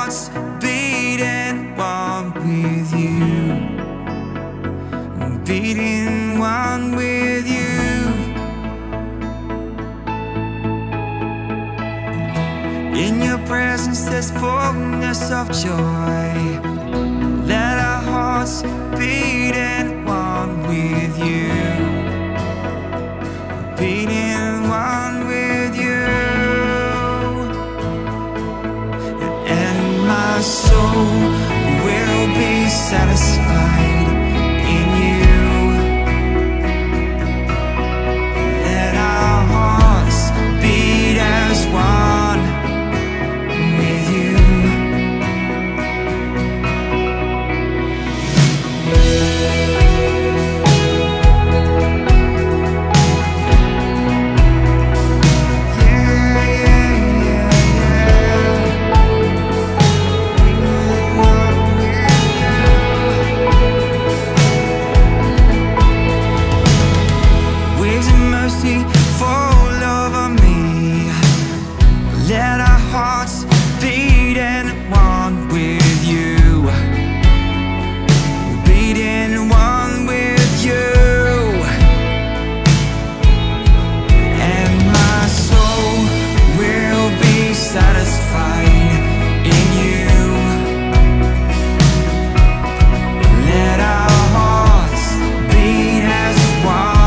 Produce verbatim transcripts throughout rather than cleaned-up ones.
hearts beating one with you, beating one with you. In your presence there's fullness of joy. Let our hearts beat in one with you, beating one with you. And my soul will be satisfied in you. Let our hearts beat as one with you. Fall over me. Let our hearts beat in one with you, beat in one with you. And my soul will be satisfied in you. Let our hearts beat as one.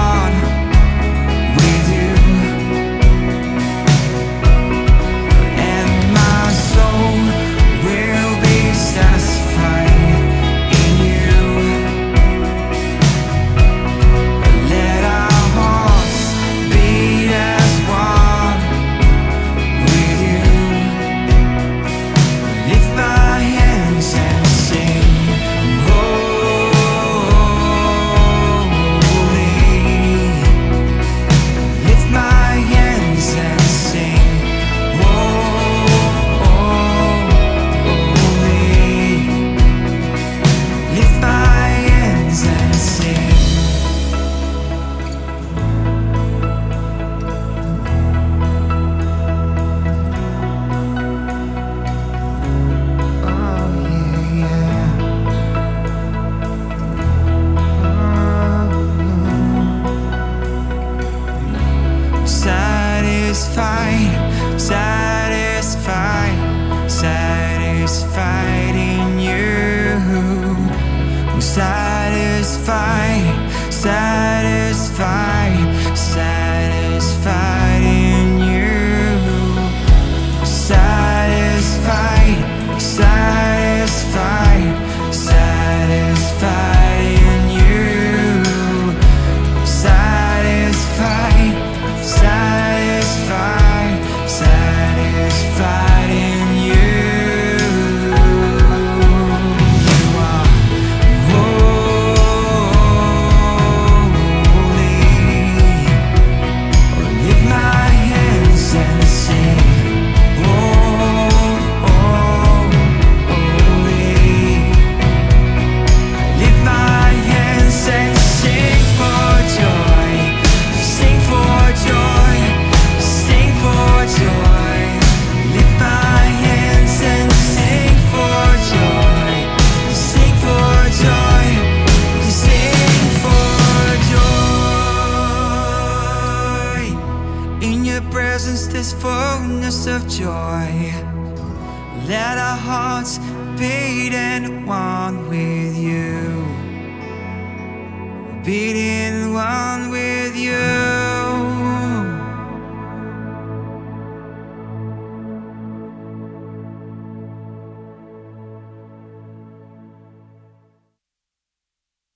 Satisfied, satisfied, satisfied in you. Satisfied, satisfied, satisfied in you. Satisfied, satisfied, satisfied in you. Satisfied, satisfied, satisfied in you. You are holy. Lift my hands and sing, oh, oh, holy. Lift my hands and sing for joy, sing for joy, sing for joy. Lift my hands and sing for joy, sing for joy, sing for joy. In your presence there's fullness of joy. Let our hearts beat in one with you, beat in one